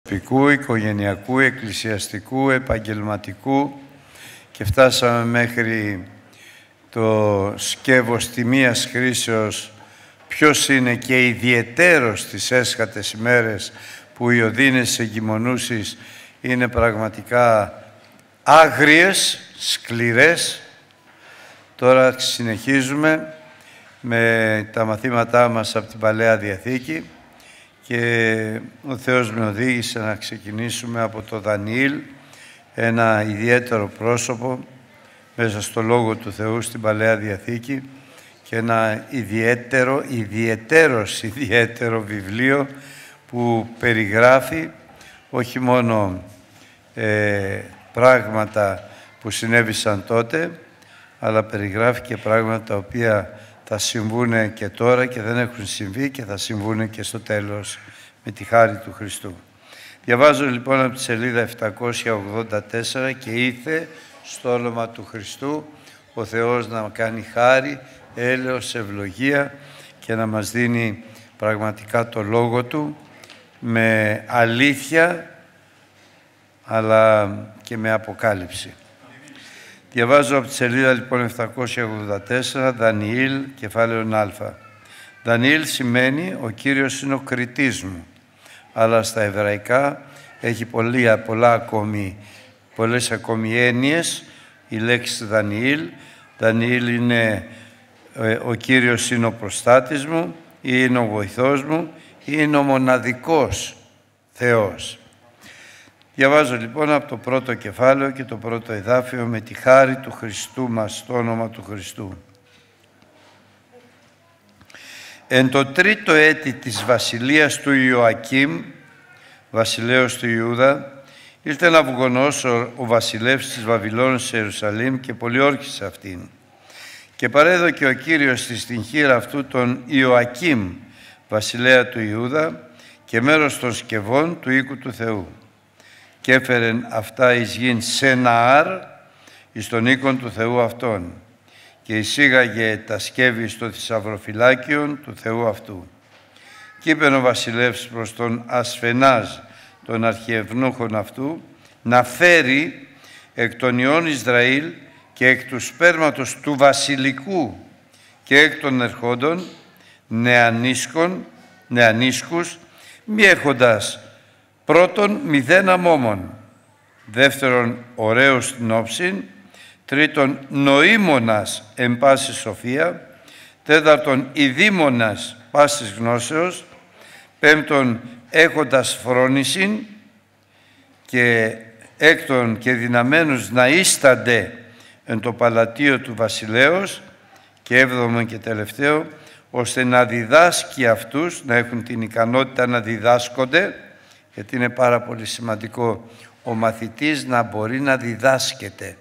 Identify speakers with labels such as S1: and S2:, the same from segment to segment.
S1: προσωπικού, οικογενειακού, εκκλησιαστικού, επαγγελματικού και φτάσαμε μέχρι το σκεύος τιμίας χρήσεως, ποιος είναι και ιδιαιτέρως τις έσχατες ημέρες που οι οδύνες εγκυμονούσεις είναι πραγματικά άγριες, σκληρές. Τώρα συνεχίζουμε με τα μαθήματά μας από την Παλαιά Διαθήκη και ο Θεός με οδήγησε να ξεκινήσουμε από το Δανιήλ, ένα ιδιαίτερο πρόσωπο μέσα στο Λόγο του Θεού στην Παλαιά Διαθήκη και ένα ιδιαίτερο βιβλίο που περιγράφει όχι μόνο πράγματα που συνέβησαν τότε, αλλά περιγράφει και πράγματα τα οποία θα συμβούν και τώρα και δεν έχουν συμβεί και θα συμβούν και στο τέλος με τη χάρη του Χριστού. Διαβάζω λοιπόν από τη σελίδα 784 και ήθε στο όνομα του Χριστού ο Θεός να κάνει χάρη, έλεος, ευλογία και να μας δίνει πραγματικά το Λόγο Του με αλήθεια αλλά και με αποκάλυψη. Διαβάζω από τη σελίδα λοιπόν 784, Δανιήλ, κεφάλαιο Α. Δανιήλ σημαίνει «Ο Κύριος είναι ο κριτής μου», αλλά στα εβραϊκά έχει πολλές ακόμη έννοιες η λέξη Δανιήλ. Δανιήλ είναι «Ο Κύριος είναι ο προστάτης μου» ή «Είναι ο βοηθός μου» ή «Είναι ο μοναδικός Θεός». Διαβάζω λοιπόν από το πρώτο κεφάλαιο και το πρώτο εδάφιο με τη χάρη του Χριστού μας, στο όνομα του Χριστού. Εν το τρίτο έτη της βασιλείας του Ιωακήμ, βασιλέως του Ιούδα, ήλθε Ναβουχοδονόσορ ο βασιλεύς της Βαβυλώνης σε Ιερουσαλήμ και πολιόρκησε αυτήν. Και παρέδωκε ο Κύριος στην χείρα αυτού τον Ιωακήμ, βασιλέα του Ιούδα, και μέρος των σκευών του οίκου του Θεού. Και έφερεν αυτά εις γην Σεναάρ, εις τον οίκον του Θεού αυτόν, και εισήγαγε τα σκεύη στο θησαυροφυλάκιον του Θεού αυτού. Κι είπεν ο βασιλεύς προς τον Ασφενάζ, τον αρχιευνούχον αυτού, να φέρει εκ των ιών Ισραήλ και εκ του σπέρματος του βασιλικού και εκ των ερχόντων νεανίσκους, μη έχοντας πρώτον 0 αμόμων, δεύτερον ωραίος στην όψιν, τρίτον νοήμονας εν πάση σοφία, τέταρτον ειδήμονας πάσης γνώσεως, πέμπτον έχοντας φρόνησιν και έκτον και δυναμένους να ίστανται εν το παλατίο του βασιλέως, και έβδομον και τελευταίο, ώστε να διδάσκει αυτούς, να έχουν την ικανότητα να διδάσκονται, γιατί είναι πάρα πολύ σημαντικό ο μαθητής να μπορεί να διδάσκεται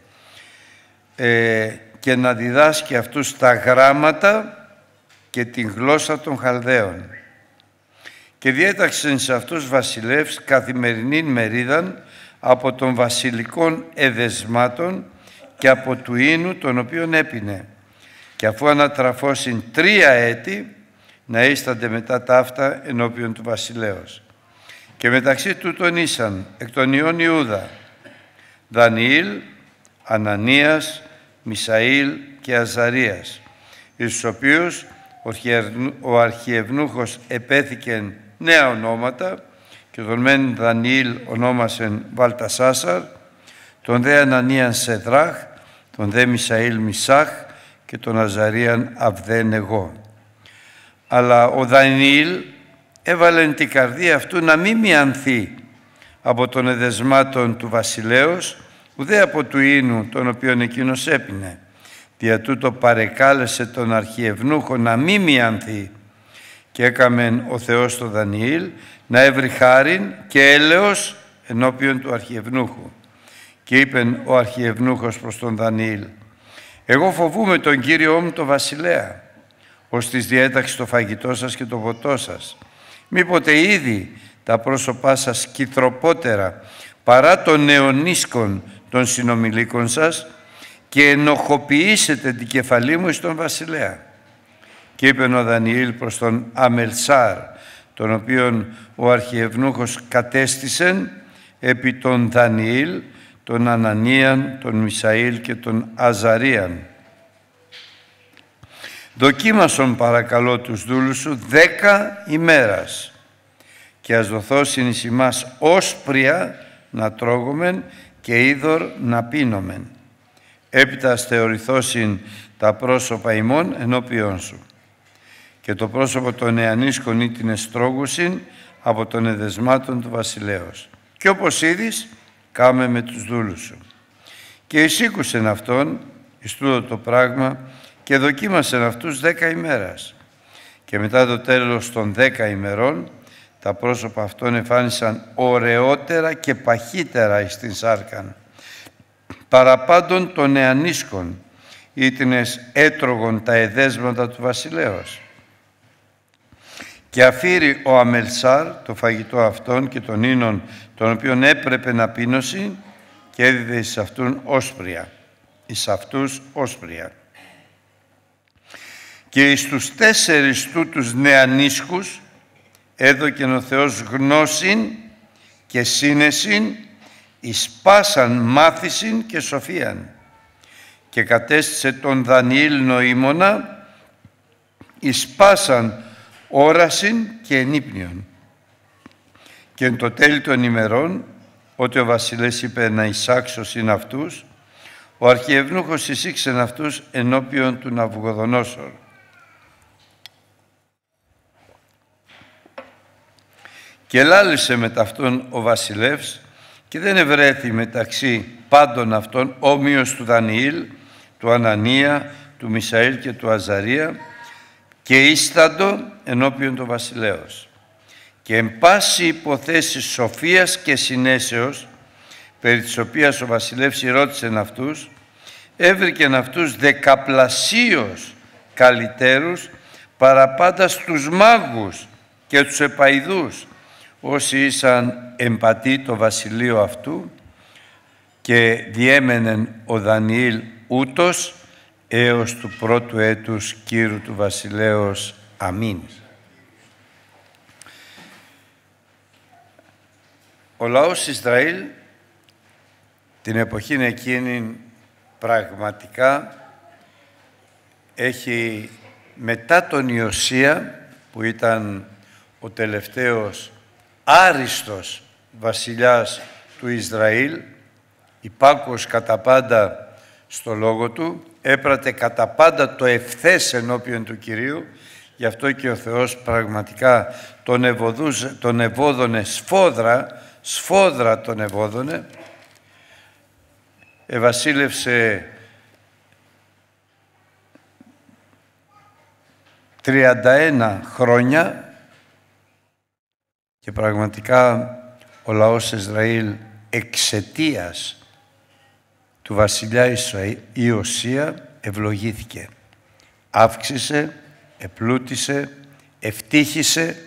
S1: και να διδάσκει αυτούς τα γράμματα και την γλώσσα των Χαλδαίων. Και διέταξεν σε αυτούς βασιλεύς καθημερινήν μερίδαν από των βασιλικών εδεσμάτων και από του ίνου τον οποίον έπινε. Και αφού ανατραφώσιν 3 έτη, να ίστανται μετά ταύτα ενώπιον του βασιλέως. Και μεταξύ τούτων ήσαν εκ των ιών Ιούδα Δανιήλ, Ανανίας, Μισαήλ και Αζαρίας, εις τους οποίους ο αρχιευνούχος επέθηκεν νέα ονόματα, και τον μεν Δανιήλ ονόμασεν Βαλτασάσαρ, τον δε Ανανίαν Σεδράχ, τον δε Μισαήλ Μισάχ και τον Αζαρίαν Αβδένεγω. Αλλά ο Δανιήλ έβαλεν την καρδία αυτού να μη μιανθεί από των εδεσμάτων του βασιλέως, ουδέ από του ίνου τον οποίον εκείνος έπινε. Δια τούτο παρεκάλεσε τον αρχιευνούχο να μη μιανθεί, και έκαμεν ο Θεός τον Δανιήλ να έβρει χάριν και έλεος ενώπιον του αρχιευνούχου. Και είπεν ο αρχιευνούχος προς τον Δανιήλ, εγώ φοβούμαι τον Κύριό μου τον βασιλέα, ως της διέταξης το φαγητό σας και το ποτό σας. Μήποτε ήδη τα πρόσωπά σας κυθροπότερα παρά των νεονίσκων των συνομιλίκων σας και ενοχοποιήσετε την κεφαλή μου εις τον βασιλέα. Και είπε ο Δανιήλ προς τον Αμελσάρ, τον οποίον ο αρχιευνούχος κατέστησεν επί τον Δανιήλ, τον Ανανίαν, τον Μισαήλ και τον Αζαρίαν. Δοκίμασον παρακαλώ τους δούλους σου 10 ημέρας και ας δοθώσιν εις ημάς όσπρια να τρώγομεν και είδωρ να πίνομεν. Έπειτα ας θεωρηθώσιν τα πρόσωπα ημών ενώπιόν σου. Και το πρόσωπο των νεανίσκων ή την εστρόγουσιν από των εδεσμάτων του βασιλέως. Και όπως είδεις, κάμε με τους δούλους σου. Και εισήκουσεν αυτόν, εις τούτο το πράγμα, και δοκίμασεν αυτούς 10 ημέρας. Και μετά το τέλος των 10 ημερών, τα πρόσωπα αυτών εμφάνισαν ωραιότερα και παχύτερα εις την σάρκαν, παραπάντων των νεανίσκων, ήτινες έτρωγον τα εδέσματα του βασιλέως. Και αφήρει ο Αμελσάρ το φαγητό αυτών και των ίνων, τον οποίον έπρεπε να πίνωσει, και έδιδε εις αυτούς όσπρια. Και εις τους 4 τούτους νεανίσκους έδωκεν ο Θεός γνώσιν και σύνεσιν, εις πάσαν μάθησιν και σοφίαν. Και κατέστησε τον Δανιήλ νοήμονα, εις πάσαν όρασιν και ενύπνιον. Και εν το τέλει των ημερών, ότι ο βασιλεύς είπε να εισάξωσιν αυτούς, ο αρχιευνούχος εισήξεν αυτούς ενώπιον του Ναβουχοδονόσορ. Και ελάλησε μετ' αυτόν ο βασιλεύς και δεν ευρέθη μεταξύ πάντων αυτών όμοιος του Δανιήλ, του Ανανία, του Μισαήλ και του Αζαρία, και ίσταντο ενώπιον του βασιλέως. Και εν πάση υποθέση σοφίας και συνέσεως, περί της οποίας ο βασιλεύς ρώτησεν αυτούς, έβρικεν αυτούς 10πλασίως καλυτέρους παραπάντα στους μάγους και τους επαηδούς, όσοι ήσαν εμπατοί το βασιλείο αυτού, και διέμενεν ο Δανιήλ ούτως έως του πρώτου έτους κύρου του βασιλέως. Αμήν. Ο λαός Ισραήλ την εποχή εκείνη πραγματικά έχει, μετά τον Ιωσία, που ήταν ο τελευταίος άριστος βασιλιάς του Ισραήλ, υπάκουος κατά πάντα στο λόγο του, έπρατε κατά πάντα το ευθές ενώπιον του Κυρίου, γι' αυτό και ο Θεός πραγματικά τον ευώδωνε σφόδρα τον ευώδωνε, ευασίλευσε 31 χρόνια και πραγματικά ο λαός Ισραήλ εξαιτίας του βασιλιά Ιωσία ευλογήθηκε. Αύξησε, επλούτησε, ευτύχησε,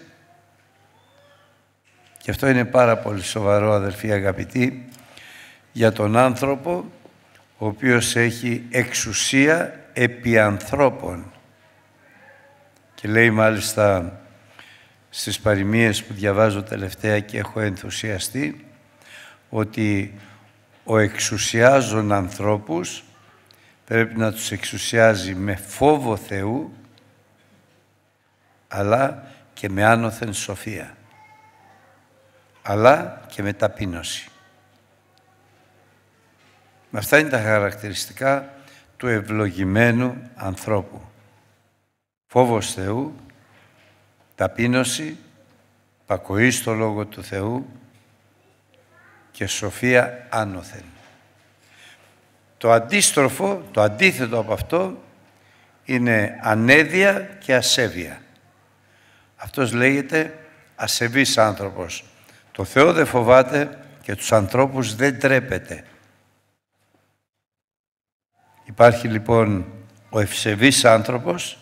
S1: και αυτό είναι πάρα πολύ σοβαρό, αδελφοί αγαπητοί, για τον άνθρωπο ο οποίος έχει εξουσία επί ανθρώπων. Και λέει μάλιστα στις παροιμίες που διαβάζω τελευταία και έχω ενθουσιαστεί, ότι ο εξουσιάζων ανθρώπους πρέπει να τους εξουσιάζει με φόβο Θεού, αλλά και με άνωθεν σοφία, αλλά και με ταπείνωση. Με αυτά είναι τα χαρακτηριστικά του ευλογημένου ανθρώπου. Φόβος Θεού, ταπείνωση, πακοή στο Λόγο του Θεού και σοφία άνωθεν. Το αντίστροφο, το αντίθετο από αυτό, είναι ανέδεια και ασέβεια. Αυτός λέγεται ασεβής άνθρωπος. Το Θεό δεν φοβάται και τους ανθρώπους δεν τρέπεται. Υπάρχει λοιπόν ο ευσεβής άνθρωπος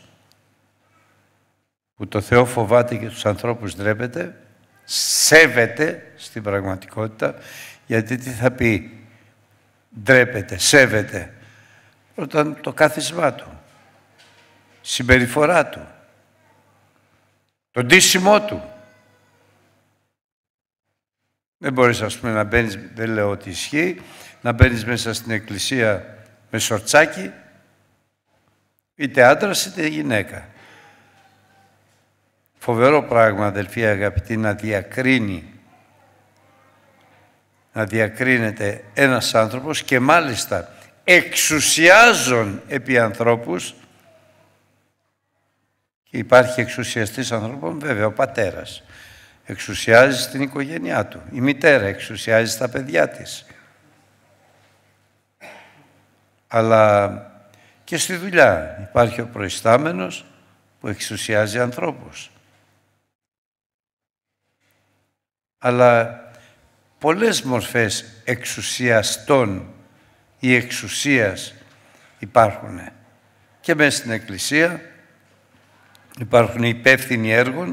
S1: που το Θεό φοβάται και τους ανθρώπους ντρέπεται, σέβεται στην πραγματικότητα, γιατί τι θα πει ντρέπεται, σέβεται? Όταν το κάθισμά του, συμπεριφορά του, το ντύσιμό του, Δεν μπορείς, ας πούμε, να μπαίνεις, δεν λέω ότι ισχύει, να μπαίνεις μέσα στην εκκλησία με σορτσάκι, είτε άντρας είτε γυναίκα. Φοβερό πράγμα, αδελφοί αγαπητοί, να διακρίνεται ένας άνθρωπος και μάλιστα εξουσιάζων επί ανθρώπους. Και υπάρχει εξουσιαστής ανθρώπων, βέβαια, ο πατέρας εξουσιάζει στην οικογένειά του, η μητέρα εξουσιάζει στα παιδιά της. Αλλά και στη δουλειά υπάρχει ο προϊστάμενος που εξουσιάζει ανθρώπους. Αλλά πολλές μορφές εξουσιαστών ή εξουσίας υπάρχουν. Και μέσα στην Εκκλησία υπάρχουν υπεύθυνοι έργων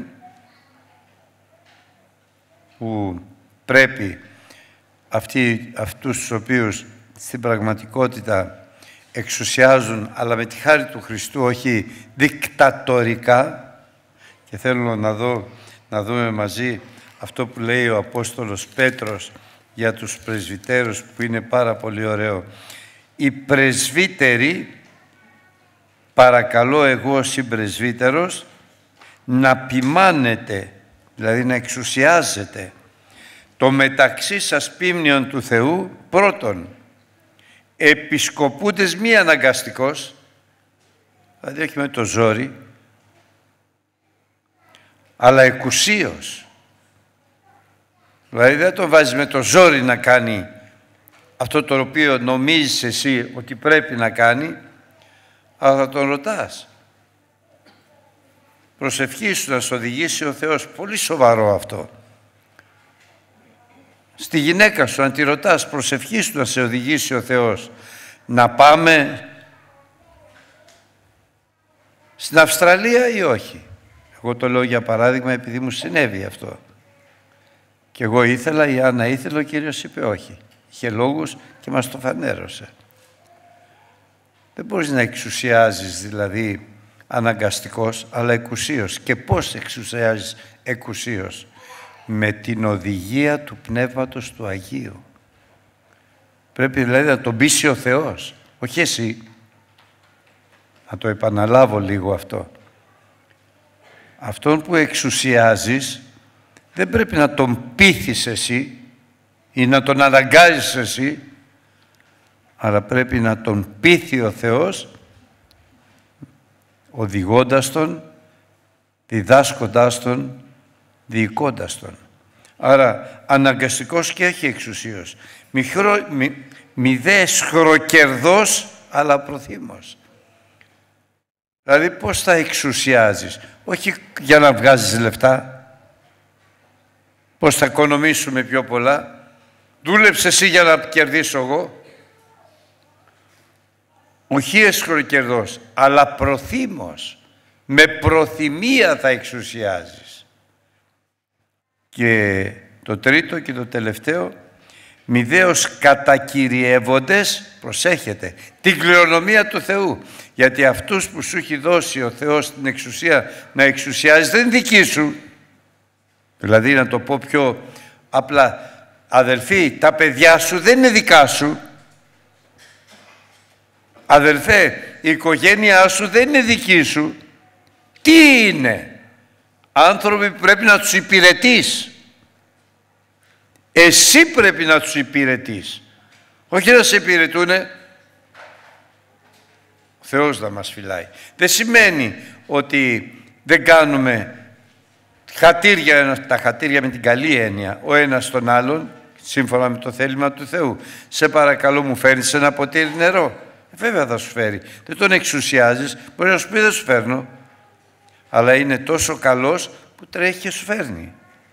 S1: που πρέπει αυτούς τους οποίους στην πραγματικότητα εξουσιάζουν, αλλά με τη χάρη του Χριστού, όχι δικτατορικά. Και θέλω να δούμε μαζί αυτό που λέει ο Απόστολος Πέτρος για τους πρεσβυτέρους, που είναι πάρα πολύ ωραίο. Οι πρεσβύτεροι, παρακαλώ εγώ συμπρεσβύτερος, να ποιμάνετε, δηλαδή να εξουσιάζετε το μεταξύ σας πίμνιον του Θεού, πρώτον, επισκοπούντες μη αναγκαστικός, δηλαδή όχι με το ζόρι, αλλά εκουσίως. Δηλαδή δεν τον βάζεις με το ζόρι να κάνει αυτό το οποίο νομίζεις εσύ ότι πρέπει να κάνει, αλλά θα τον ρωτάς. Προσευχή σου να σου οδηγήσει ο Θεός. Πολύ σοβαρό αυτό. Στη γυναίκα σου, αν τη ρωτάς, προσευχή σου να σε οδηγήσει ο Θεός. Να πάμε στην Αυστραλία ή όχι. Εγώ το λέω για παράδειγμα επειδή μου συνέβη αυτό. Και εγώ ήθελα, η Άννα ήθελε, ο Κύριος είπε όχι. Είχε λόγους και μας το φανέρωσε. Δεν μπορείς να εξουσιάζεις δηλαδή αναγκαστικός, αλλά εκουσίως. Και πώς εξουσιάζεις εκουσίως? Με την οδηγία του Πνεύματος του Αγίου. Πρέπει δηλαδή να τον πείσει ο Θεός, όχι εσύ. Να το επαναλάβω λίγο αυτό. Αυτόν που εξουσιάζεις δεν πρέπει να τον πείθεις εσύ ή να τον αναγκάζεις εσύ, αλλά πρέπει να τον πείθει ο Θεός, οδηγώντας τον, διδάσκοντάς τον, διοικώντας τον. Άρα αναγκαστικός και έχει εξουσίως. Μη δε σχροκερδός, αλλά προθύμος. Δηλαδή πώς θα εξουσιάζεις? Όχι για να βγάζεις λεφτά. Πώς θα οικονομήσουμε πιο πολλά? Δούλεψε εσύ για να κερδίσω εγώ. Όχι εσχροκερδός, αλλά προθύμος. Με προθυμία θα εξουσιάζεις. Και το τρίτο και το τελευταίο, μηδέως κατακυριεύοντες, προσέχετε, την κληρονομία του Θεού. Γιατί αυτούς που σου έχει δώσει ο Θεός την εξουσία να εξουσιάζεις δεν είναι δική σου. Δηλαδή, να το πω πιο απλά, αδελφοί, τα παιδιά σου δεν είναι δικά σου. Αδελφέ, η οικογένειά σου δεν είναι δική σου. Τι είναι? Άνθρωποι που πρέπει να τους υπηρετείς. Εσύ πρέπει να τους υπηρετείς. Όχι να σε υπηρετούνε. Ο Θεός θα μας φυλάει. Δεν σημαίνει ότι δεν κάνουμε τα χατήρια με την καλή έννοια, ο ένας τον άλλον, σύμφωνα με το θέλημα του Θεού. Σε παρακαλώ, μου φέρνεις ένα ποτήρι νερό? Βέβαια θα σου φέρει. Δεν τον εξουσιάζεις. Μπορεί να σου πει δεν σου φέρνω. Αλλά είναι τόσο καλός που τρέχει και σου φέρνει.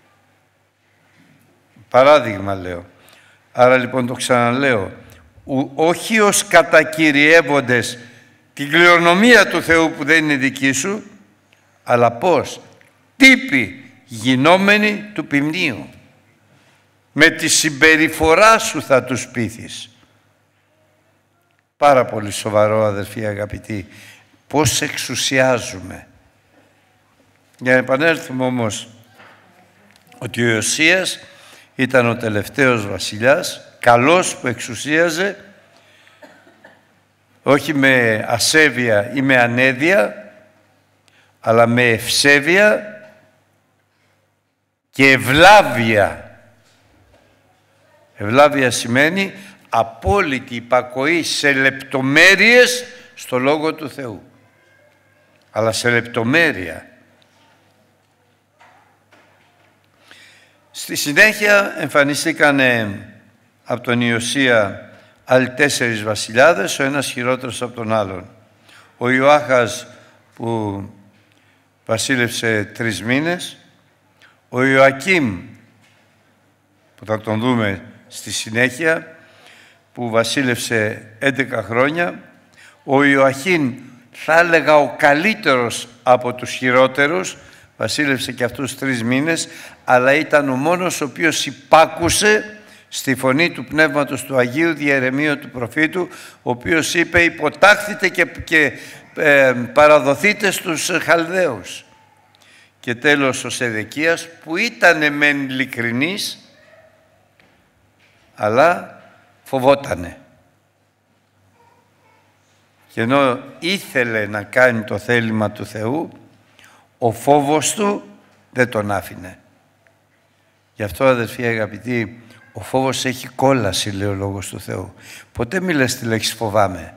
S1: Παράδειγμα λέω. Άρα λοιπόν το ξαναλέω. Όχι ως κατακυριεύοντες την κληρονομία του Θεού που δεν είναι δική σου, αλλά πώς? Τύποι γινόμενοι του ποιμνίου. Με τη συμπεριφορά σου θα τους πείθεις. Πάρα πολύ σοβαρό, αδελφοί αγαπητοί. Πώς εξουσιάζουμε. Για να επανέλθουμε όμως ότι ο Ιωσίας Ήταν ο τελευταίος βασιλιάς, καλός, που εξουσίαζε όχι με ασέβεια ή με ανέδεια, αλλά με ευσέβεια και ευλάβεια. Ευλάβεια σημαίνει απόλυτη υπακοή σε λεπτομέρειες στο Λόγο του Θεού. Αλλά σε λεπτομέρεια. Στη συνέχεια εμφανιστήκανε από τον Ιωσία άλλοι 4 βασιλιάδες, ο ένας χειρότερος από τον άλλον. Ο Ιωάχας που βασίλευσε 3 μήνες, ο Ιωακίμ που θα τον δούμε στη συνέχεια, που βασίλευσε 11 χρόνια, ο Ιωαχήν, θα έλεγα ο καλύτερος από τους χειρότερους, βασίλευσε και αυτούς 3 μήνες, αλλά ήταν ο μόνος ο οποίος υπάκουσε στη φωνή του Πνεύματος του Αγίου Διερεμίου του προφήτου, ο οποίος είπε υποτάχθητε και παραδοθείτε στους Χαλδαίους. Και τέλος ο Σεδεκίας, που ήταν μεν ειλικρινής, αλλά φοβότανε. Και ενώ ήθελε να κάνει το θέλημα του Θεού, ο φόβος του δεν τον άφηνε. Γι' αυτό, αδερφοί αγαπητοί, ο φόβος έχει κόλαση, λέει ο Λόγος του Θεού. Ποτέ μη λες τη λέξη φοβάμαι.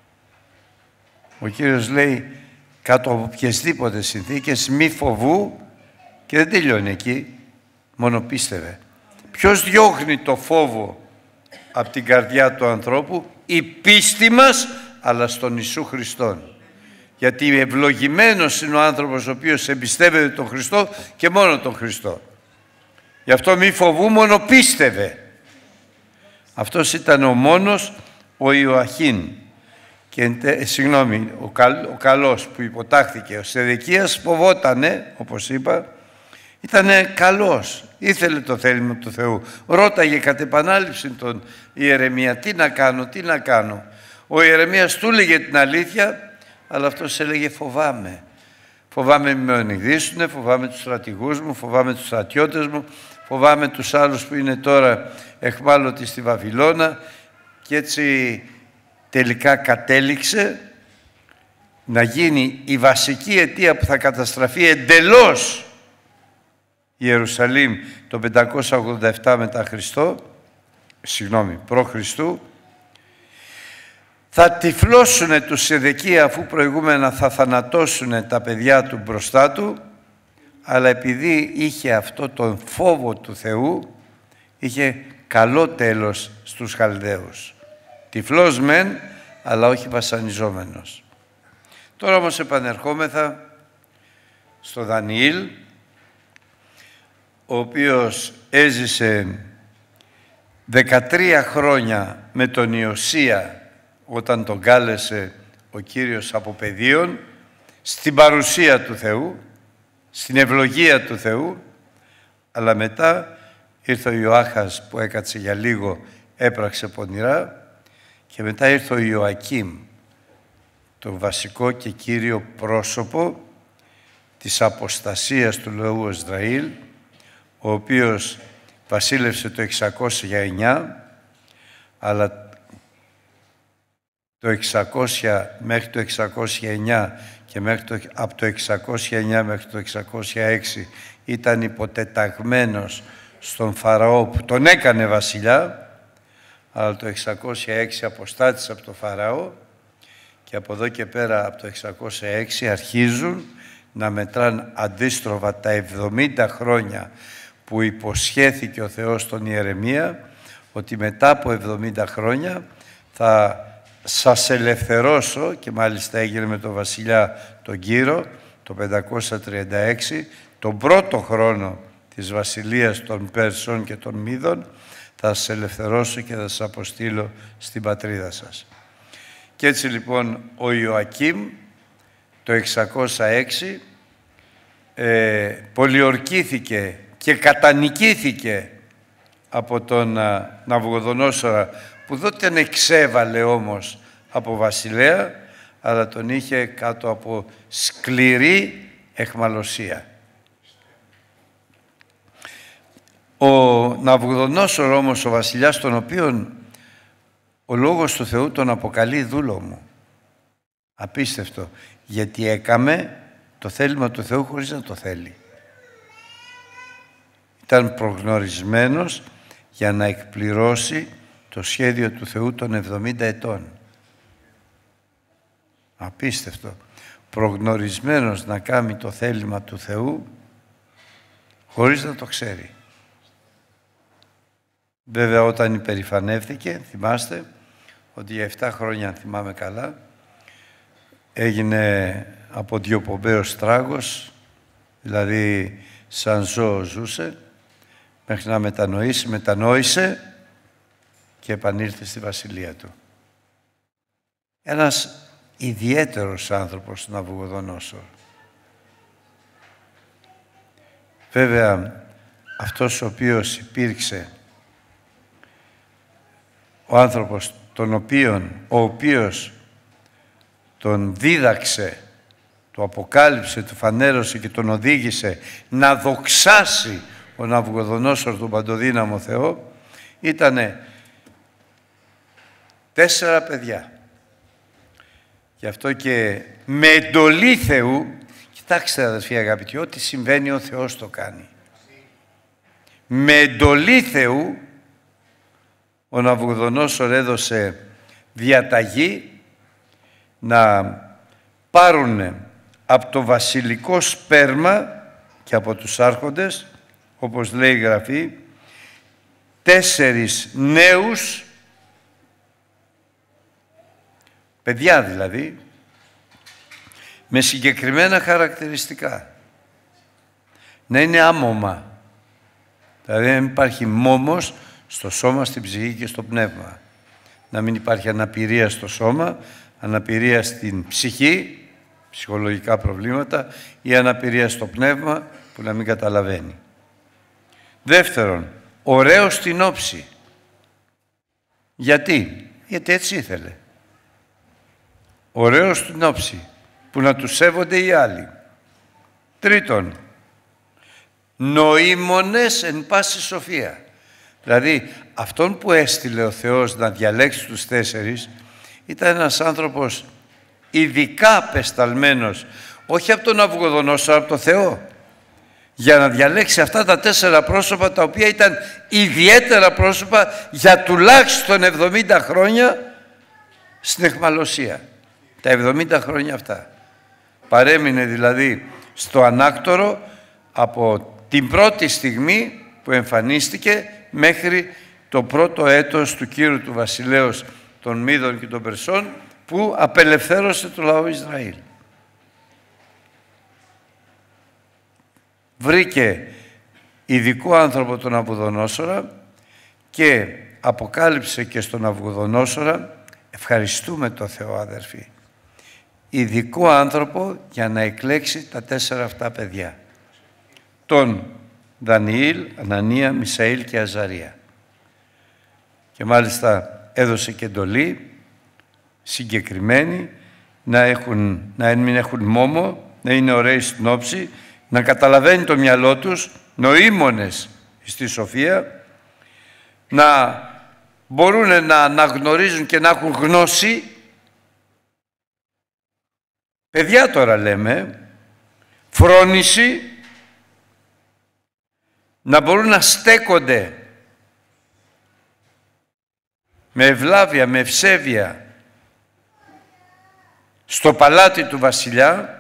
S1: Ο Κύριος λέει, κάτω από οποιασδήποτε συνθήκες, μη φοβού, και δεν τελειώνει εκεί, μόνο πίστευε. Ποιος διώχνει το φόβο από την καρδιά του ανθρώπου? Η πίστη μας, αλλά στον Ιησού Χριστόν. Γιατί ευλογημένος είναι ο άνθρωπος ο οποίος εμπιστεύεται τον Χριστό και μόνο τον Χριστό. Γι' αυτό μη φοβού, μόνο πίστευε. Αυτός ήταν ο μόνος, ο Ιωαχήν. Και, ο καλός που υποτάχθηκε. Ο Σεδεκίας φοβότανε, όπως είπα, ήτανε καλός. Ήθελε το θέλημα του Θεού. Ρώταγε κατ' επανάληψη τον Ιερεμία, τι να κάνω, τι να κάνω. Ο Ιερεμίας του έλεγε την αλήθεια, αλλά αυτός έλεγε φοβάμαι. Φοβάμαι μη με ονειδήσουνε, φοβάμαι τους στρατηγούς μου, φοβάμαι τους στρατιώτες μου, φοβάμαι τους άλλους που είναι τώρα εχμάλωτοι στη Βαβυλώνα. Και έτσι τελικά κατέληξε να γίνει η βασική αιτία που θα καταστραφεί εντελώς η Ιερουσαλήμ το 587 μετά Χριστό, π.Χ. Θα τυφλώσουνε τους Σεδεκία, αφού προηγούμενα θα θανατώσουνε τα παιδιά του μπροστά του, αλλά επειδή είχε αυτό τον φόβο του Θεού, είχε καλό τέλος στους Χαλδαίους. Τυφλός μεν, αλλά όχι βασανιζόμενος. Τώρα όμως επανερχόμεθα στο Δανιήλ, ο οποίος έζησε 13 χρόνια με τον Ιωσία, όταν τον κάλεσε ο Κύριος από πεδίων, στην παρουσία του Θεού, στην ευλογία του Θεού, αλλά μετά ήρθε ο Ιωάχας που έκατσε για λίγο, έπραξε πονηρά, και μετά ήρθε ο Ιωακίμ, το βασικό και κύριο πρόσωπο της αποστασίας του λαού Ισραήλ, ο οποίος βασίλευσε το 609, αλλά το 600 μέχρι το 609 και από το 609 μέχρι το 606 ήταν υποτεταγμένος στον Φαραώ που τον έκανε βασιλιά, αλλά το 606 αποστάτησε από το Φαραώ και από εδώ και πέρα από το 606 αρχίζουν να μετράν αντίστροφα τα 70 χρόνια που υποσχέθηκε ο Θεός στον Ιερεμία, ότι μετά από 70 χρόνια θα σας ελευθερώσω, και μάλιστα έγινε με τον βασιλιά τον Κύρο το 536, τον πρώτο χρόνο της βασιλείας των Περσών και των Μίδων, θα σας ελευθερώσω και θα σας αποστείλω στην πατρίδα σας. Και έτσι λοιπόν ο Ιωακίμ το 606 πολιορκήθηκε και κατανικήθηκε από τον Ναβουχοδονόσορα, που δεν τον εξέβαλε όμως από βασιλέα, αλλά τον είχε κάτω από σκληρή εχμαλωσία. Ο Ναβουχοδονόσορ όμως, ο βασιλιάς, τον οποίον ο λόγος του Θεού τον αποκαλεί δούλο μου. Απίστευτο, γιατί έκαμε το θέλημα του Θεού χωρίς να το θέλει. Ήταν προγνωρισμένος για να εκπληρώσει το σχέδιο του Θεού των 70 ετών. Απίστευτο. Προγνωρισμένος να κάνει το θέλημα του Θεού χωρίς να το ξέρει. Βέβαια, όταν υπερηφανεύτηκε, θυμάστε ότι για 7 χρόνια, αν θυμάμαι καλά, έγινε από διοπομπαίος τράγος, δηλαδή σαν ζώο ζούσε, μέχρι να μετανόησε και επανήλθε στη βασιλεία του. Ένας ιδιαίτερος άνθρωπος, ο Ναβουχοδονόσορ. Βέβαια, αυτός ο οποίος υπήρξε, ο άνθρωπος ο οποίος τον δίδαξε, το αποκάλυψε, το φανέρωσε και τον οδήγησε να δοξάσει ο Ναβουχοδονόσορ τον Παντοδύναμο Θεό, ήτανε 4 παιδιά. Γι' αυτό και με εντολή Θεού, κοιτάξτε αδερφοί αγαπητοί, ό,τι συμβαίνει ο Θεός το κάνει. Με εντολή Θεού, ο Ναβουχοδονόσορ έδωσε διαταγή να πάρουν από το βασιλικό σπέρμα και από τους άρχοντες, όπως λέει η Γραφή, 4 νέους, παιδιά δηλαδή, με συγκεκριμένα χαρακτηριστικά. Να είναι άμωμα. Δηλαδή δεν υπάρχει μόμος στο σώμα, στην ψυχή και στο πνεύμα. Να μην υπάρχει αναπηρία στο σώμα, αναπηρία στην ψυχή, ψυχολογικά προβλήματα, ή αναπηρία στο πνεύμα που να μην καταλαβαίνει. Δεύτερον, ωραίο στην όψη. Γιατί? Γιατί έτσι ήθελε. Ωραίο στην όψη, που να του σέβονται οι άλλοι. Τρίτον, νοήμονες εν πάση σοφία. Δηλαδή, αυτόν που έστειλε ο Θεός να διαλέξει τους 4, ήταν ένας άνθρωπος ειδικά απεσταλμένος, όχι από τον Ναβουχοδονόσορ, από τον Θεό, για να διαλέξει αυτά τα 4 πρόσωπα, τα οποία ήταν ιδιαίτερα πρόσωπα για τουλάχιστον 70 χρόνια στην αιχμαλωσία. Τα 70 χρόνια αυτά. Παρέμεινε δηλαδή στο ανάκτορο από την πρώτη στιγμή που εμφανίστηκε μέχρι το πρώτο έτος του κύρου του βασιλέως των Μήδων και των Περσών, που απελευθέρωσε το λαό Ισραήλ. Βρήκε ειδικό άνθρωπο τον Ναβουχοδονόσορα και αποκάλυψε και στον Ναβουχοδονόσορα, ευχαριστούμε το Θεό αδερφοί, ειδικό άνθρωπο για να εκλέξει τα 4 αυτά παιδιά. Τον Δανιήλ, Ανανία, Μισαήλ και Αζαρία. Και μάλιστα έδωσε και εντολή συγκεκριμένη να μην έχουν μόμο, να είναι ωραίοι στην όψη, να καταλαβαίνει το μυαλό τους, νοήμονες στη σοφία, να μπορούν να αναγνωρίζουν και να έχουν γνώση. Παιδιά τώρα λέμε, φρόνηση, να μπορούν να στέκονται με ευλάβεια, με ευσέβεια στο παλάτι του βασιλιά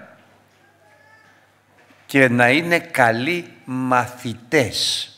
S1: και να είναι καλοί μαθητές.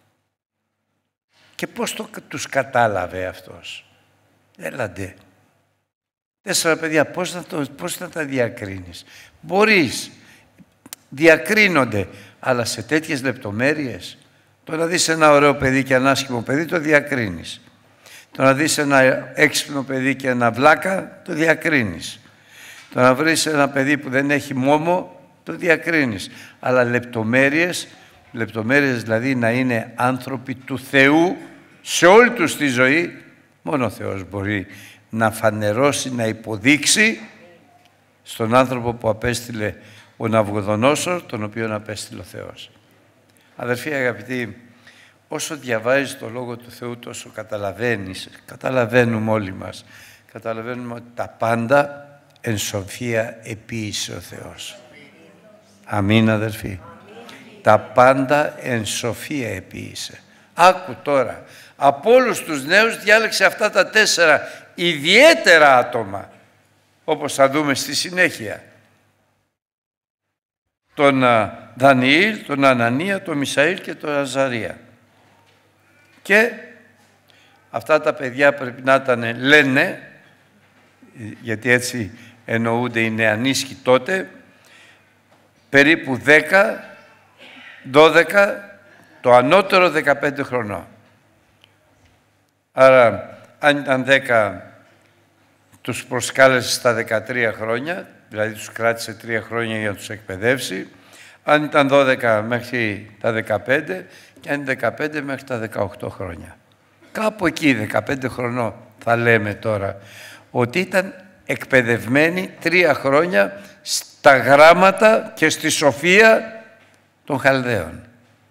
S1: Και πώς τους κατάλαβε αυτός? Έλαντε. 4 παιδιά, πώς θα τα διακρίνεις? Μπορείς, διακρίνονται, αλλά σε τέτοιες λεπτομέρειες. Το να δεις ένα ωραίο παιδί και ένα άσχημο παιδί, το διακρίνεις. Το να δεις ένα έξυπνο παιδί και ένα βλάκα, το διακρίνεις. Το να βρεις ένα παιδί που δεν έχει μόμο, το διακρίνεις. Αλλά λεπτομέρειες δηλαδή να είναι άνθρωποι του Θεού σε όλη τους τη ζωή, μόνο ο Θεός μπορεί να φανερώσει, να υποδείξει στον άνθρωπο που απέστειλε ο Ναβουχοδονόσορ, τον οποίον απέστειλε ο Θεός. Αδερφοί αγαπητοί, όσο διαβάζεις το Λόγο του Θεού, τόσο καταλαβαίνουμε όλοι μας, καταλαβαίνουμε ότι τα πάντα εν σοφία επίησε ο Θεός. Αμήν, αδελφοί. Τα πάντα εν σοφία επίησε. Άκου τώρα, από όλους τους νέους διάλεξε αυτά τα 4 ιδιαίτερα άτομα, όπως θα δούμε στη συνέχεια. Τον Δανιήλ, τον Ανανία, τον Μισαήλ και τον Αζαρία. Και αυτά τα παιδιά πρέπει να ήταν, λένε, γιατί έτσι εννοούνται οι νεανίσκοι τότε, περίπου 10, 12, το ανώτερο 15 χρονών. Άρα, αν ήταν 10, τους προσκάλεσε στα 13 χρόνια, δηλαδή τους κράτησε 3 χρόνια για να τους εκπαιδεύσει. Αν ήταν 12 μέχρι τα 15 και αν είναι 15 μέχρι τα 18 χρόνια. Κάπου εκεί, 15 χρονών, θα λέμε τώρα, ότι ήταν εκπαιδευμένοι 3 χρόνια στα γράμματα και στη σοφία των Χαλδαίων.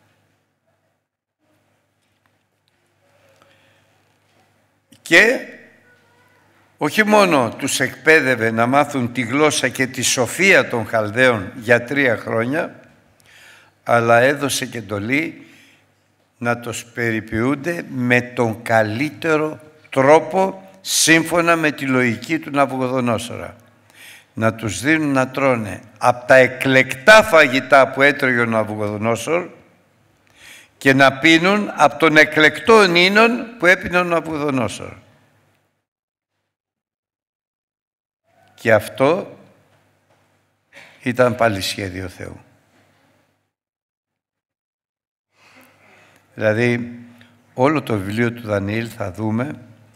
S1: Και όχι μόνο τους εκπαίδευε να μάθουν τη γλώσσα και τη σοφία των Χαλδαίων για 3 χρόνια, αλλά έδωσε και εντολή να τους περιποιούνται με τον καλύτερο τρόπο σύμφωνα με τη λογική του Ναβουχοδονόσορα. Να τους δίνουν να τρώνε από τα εκλεκτά φαγητά που έτρωγε ο Ναβουχοδονόσορ και να πίνουν από τον εκλεκτό ίνον που έπινε ο Ναβουχοδονόσορ. Και αυτό ήταν πάλι σχέδιο Θεού. Δηλαδή, όλο το βιβλίο του Δανιήλ θα δούμε,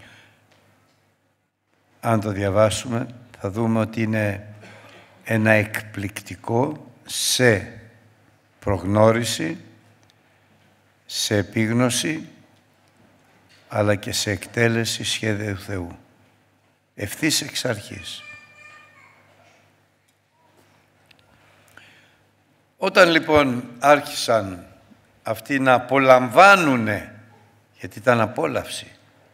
S1: αν το διαβάσουμε, θα δούμε ότι είναι ένα εκπληκτικό σε προγνώριση, σε επίγνωση, αλλά και σε εκτέλεση σχέδιου Θεού. Ευθύς εξ αρχής. Όταν λοιπόν άρχισαν αυτοί να απολαμβάνουνε, γιατί ήταν απόλαυση,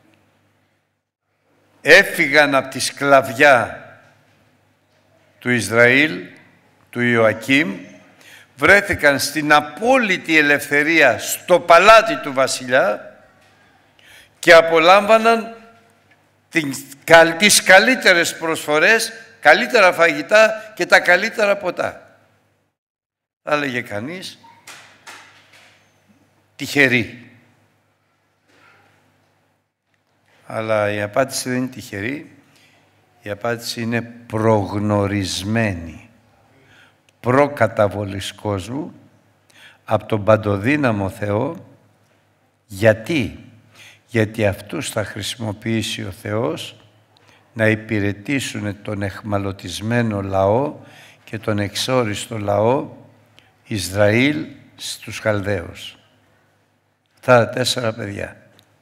S1: έφυγαν από τη σκλαβιά του Ισραήλ, του Ιωακήμ, βρέθηκαν στην απόλυτη ελευθερία στο παλάτι του βασιλιά και απολάμβαναν τις καλύτερες προσφορές, καλύτερα φαγητά και τα καλύτερα ποτά. Θα έλεγε κανείς, τυχεροί. Αλλά η απάντηση δεν είναι τυχερή, η απάντηση είναι προγνωρισμένη. Προκαταβολής κόσμου από τον παντοδύναμο Θεό. Γιατί? Γιατί αυτούς θα χρησιμοποιήσει ο Θεός να υπηρετήσουν τον εχμαλωτισμένο λαό και τον εξόριστο λαό Ισραήλ στους Χαλδαίους. Τα 4 παιδιά.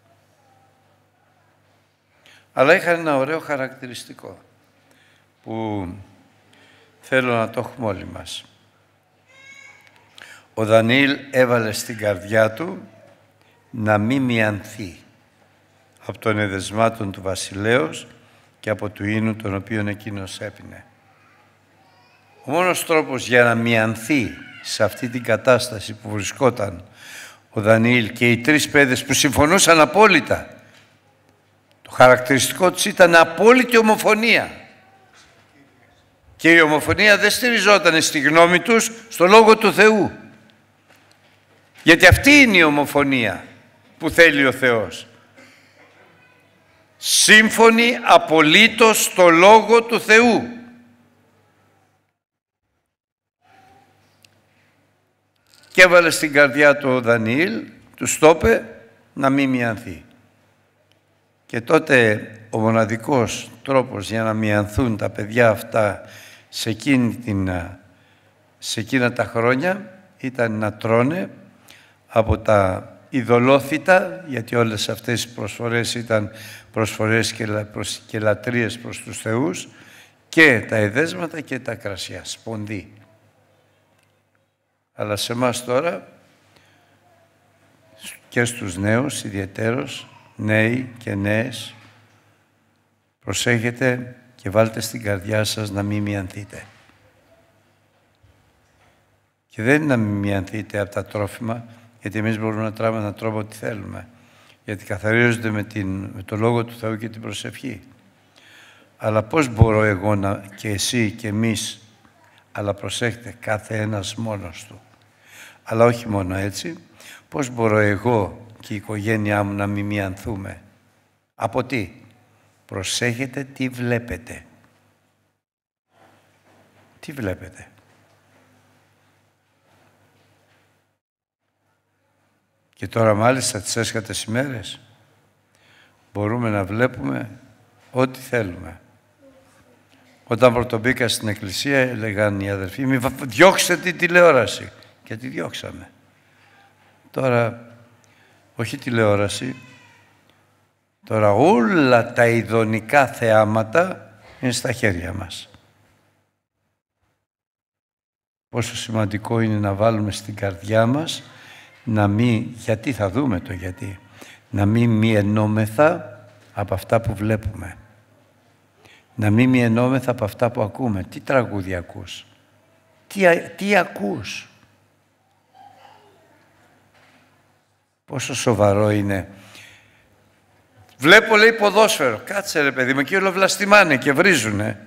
S1: Αλλά είχαν ένα ωραίο χαρακτηριστικό που θέλω να το έχουμε όλοι μας. Ο Δανιήλ έβαλε στην καρδιά του να μη μιανθεί από των εδεσμάτων του βασιλέως και από του ίνου τον οποίον εκείνος έπινε. Ο μόνος τρόπος για να μιανθεί σε αυτή την κατάσταση που βρισκόταν ο Δανιήλ και οι 3 παιδες που συμφωνούσαν απόλυτα, το χαρακτηριστικό τους ήταν απόλυτη ομοφωνία. Και η ομοφωνία δεν στηριζόταν στη γνώμη τους, στο Λόγο του Θεού. Γιατί αυτή είναι η ομοφωνία που θέλει ο Θεός. Σύμφωνοι απολύτως στο Λόγο του Θεού. Και έβαλε στην καρδιά του ο Δανιήλ, τους το είπε να μην μιανθεί. Και ο μοναδικός τρόπος για να μιανθούν τα παιδιά αυτά σε εκείνα τα χρόνια ήταν να τρώνε από τα ειδωλόθητα, γιατί όλες αυτές οι προσφορές ήταν προσφορές και λατρείες προς τους θεούς, και τα εδέσματα και τα κρασιά, σπονδί. Αλλά σε εμάς τώρα, και στους νέους ιδιαιτέρως, νέοι και νέες, προσέχετε και βάλτε στην καρδιά σας να μην μιανθείτε. Και δεν είναι να μην μιανθείτε από τα τρόφιμα, γιατί εμείς μπορούμε να τρώμε έναν τρόπο ό,τι θέλουμε. Γιατί καθαρίζονται με το Λόγο του Θεού και την προσευχή. Αλλά πώς μπορώ εγώ και εσύ και εμείς, αλλά προσέχετε, κάθε ένας μόνος του. Αλλά όχι μόνο έτσι, πώς μπορώ εγώ και η οικογένειά μου να μην μιανθούμε. Από τι? Προσέχετε τι βλέπετε. Τι βλέπετε. Και τώρα μάλιστα τις έσχατες ημέρες μπορούμε να βλέπουμε ό,τι θέλουμε. Όταν πρωτομπήκα στην εκκλησία έλεγαν οι αδερφοί μη διώξτε την τηλεόραση. Και τη διώξαμε. Τώρα όχι τηλεόραση. Τώρα όλα τα ειδονικά θεάματα είναι στα χέρια μας. Πόσο σημαντικό είναι να βάλουμε στην καρδιά μας γιατί θα δούμε το γιατί, να μην μιαινόμεθα από αυτά που βλέπουμε. Να μην μιαινόμεθα από αυτά που ακούμε. Τι τραγούδια ακούς. Τι ακούς. Πόσο σοβαρό είναι. Βλέπω, λέει, ποδόσφαιρο. Κάτσε ρε παιδί μου, εκεί ολοβλαστημάνε και βρίζουνε.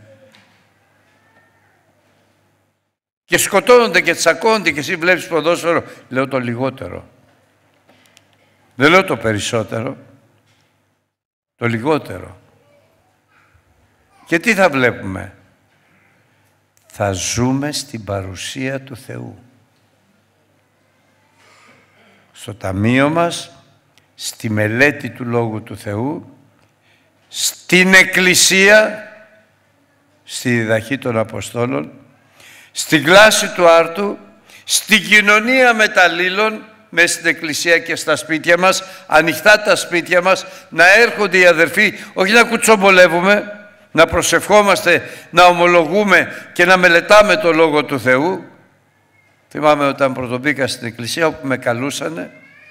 S1: Και σκοτώνονται και τσακώνονται και εσύ βλέπεις ποδόσφαιρο. Λέω το λιγότερο. Δεν λέω το περισσότερο. Το λιγότερο. Και τι θα βλέπουμε. Θα ζούμε στην παρουσία του Θεού. Στο ταμείο μας, στη μελέτη του Λόγου του Θεού, στην Εκκλησία, στη διδαχή των Αποστόλων, στην κλάση του άρτου, στην κοινωνία μεταλλήλων, μέσα στην Εκκλησία και στα σπίτια μας, ανοιχτά τα σπίτια μας, να έρχονται οι αδερφοί, όχι να κουτσομπολεύουμε, να προσευχόμαστε, να ομολογούμε και να μελετάμε το Λόγο του Θεού. Θυμάμαι όταν πρωτομπήκα στην Εκκλησία, όπου με καλούσανε,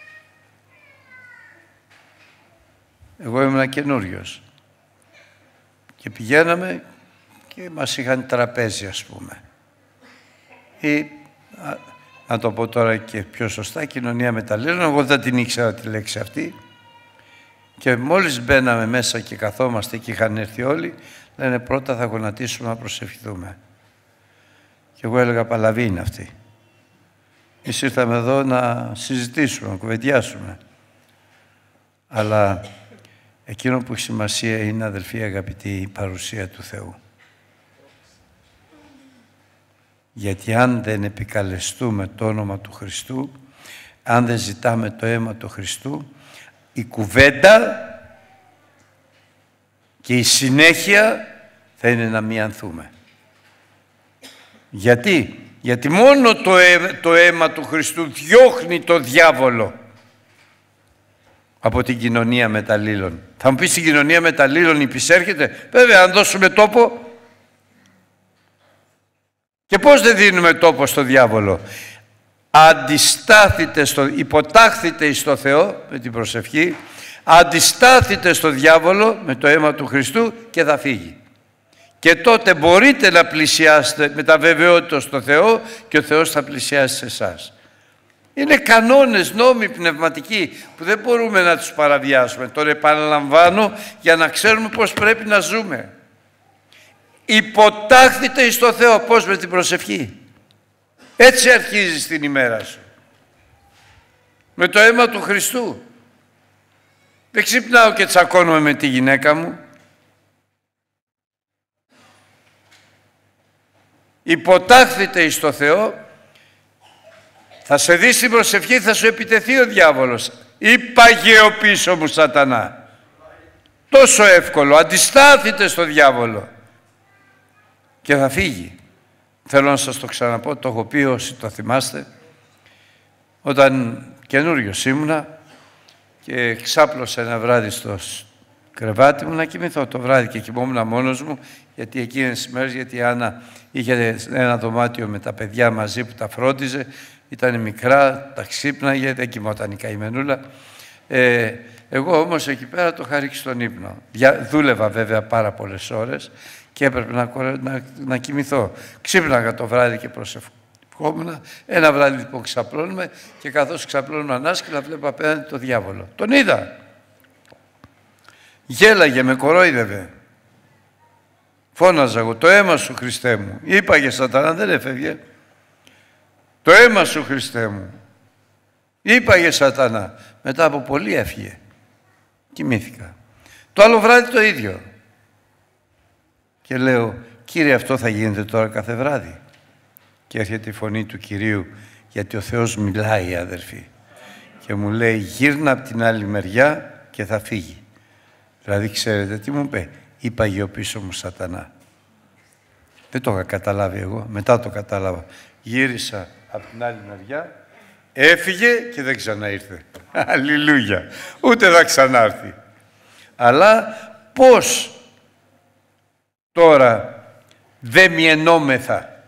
S1: εγώ ήμουν καινούριος. Και πηγαίναμε και μας είχαν τραπέζι, ας πούμε. Ή, να το πω τώρα και πιο σωστά, κοινωνία μεταλλήλων. Εγώ δεν την ήξερα τη λέξη αυτή. Και μόλις μπαίναμε μέσα και καθόμαστε και είχαν έρθει όλοι, λένε πρώτα θα γονατίσουμε να προσευχηθούμε. Και εγώ έλεγα παλαβή είναι αυτή. Εμείς ήρθαμε εδώ να συζητήσουμε, να κουβεντιάσουμε. Αλλά εκείνο που έχει σημασία είναι, αδελφοί αγαπητοί, η παρουσία του Θεού. Γιατί αν δεν επικαλεστούμε το όνομα του Χριστού, αν δεν ζητάμε το αίμα του Χριστού, η κουβέντα και η συνέχεια θα είναι να μιανθούμε. Γιατί μόνο το αίμα του Χριστού διώχνει το διάβολο από την κοινωνία μεταλλήλων. Θα μου πεις στην κοινωνία μεταλλήλων υπησέρχεται. Βέβαια, αν δώσουμε τόπο. Και πώς δεν δίνουμε τόπο στο διάβολο. Υποτάχθητε εις το Θεό με την προσευχή, αντιστάθητε στο διάβολο με το αίμα του Χριστού και θα φύγει. Και τότε μπορείτε να πλησιάσετε με τα βεβαιότητα στο Θεό και ο Θεός θα πλησιάσει σε εσάς. Είναι κανόνες, νόμοι πνευματικοί που δεν μπορούμε να τους παραβιάσουμε. Τώρα επαναλαμβάνω για να ξέρουμε πώς πρέπει να ζούμε. Υποτάχθητε εις το Θεό. Πώς? Με την προσευχή. Έτσι αρχίζεις την ημέρα σου. Με το αίμα του Χριστού. Δεν ξυπνάω και τσακώνομαι με τη γυναίκα μου. Υποτάχθητε εις το Θεό. Θα σε δει στην προσευχή, θα σου επιτεθεί ο διάβολος. Είπαγε ο πίσω μου σατανά. Τόσο εύκολο. Αντιστάθητε στο διάβολο. Και θα φύγει. Θέλω να σας το ξαναπώ, το έχω πει όσοι το θυμάστε. Όταν καινούριος ήμουνα και ξάπλωσα ένα βράδυ στο κρεβάτι μου να κοιμηθώ το βράδυ και κοιμόμουν μόνος μου, γιατί εκείνες τις μέρες, γιατί η Άννα είχε ένα δωμάτιο με τα παιδιά μαζί που τα φρόντιζε, ήταν μικρά, τα ξύπναγε, δεν κοιμόταν η καημενούλα. Εγώ όμως εκεί πέρα το είχα ρίξει στον ύπνο. Δούλευα βέβαια πάρα πολλές ώρες και έπρεπε να κοιμηθώ. Ξύπναγα το βράδυ και προσευχόμουν. Ένα βράδυ λοιπόν ξαπλώνουμε και καθώς ξαπλώνουμε ανάσκελα βλέπω απέναντι το διάβολο. Τον είδα. Γέλαγε, με κορόιδευε. Φώναζα εγώ, το αίμα σου Χριστέ μου. Είπαγε Σατανά, δεν έφευγε. Το αίμα σου Χριστέ μου. Είπαγε Σατανά. Μετά από πολύ έφυγε. Κοιμήθηκα. Το άλλο βράδυ το ίδιο. Και λέω, Κύριε, αυτό θα γίνεται τώρα κάθε βράδυ? Και έρχεται η φωνή του Κυρίου, γιατί ο Θεός μιλάει, αδερφοί. Και μου λέει, γύρνα από την άλλη μεριά και θα φύγει. Δηλαδή, ξέρετε τι μου είπε? Είπαγε ο πίσω μου Σατανά. Δεν το είχα καταλάβει εγώ, μετά το κατάλαβα. Γύρισα από την άλλη μεριά, έφυγε και δεν ξαναήρθε. Αλληλούια. Ούτε θα ξανάρθει. Αλλά πώς τώρα δεν μιαινόμεθα?